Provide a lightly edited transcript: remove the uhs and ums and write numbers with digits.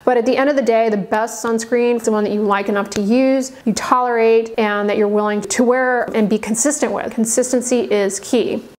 But at the end of the day, the best sunscreen is the one that you like enough to use, you tolerate, and that you're willing to wear and be consistent with. Consistency is key.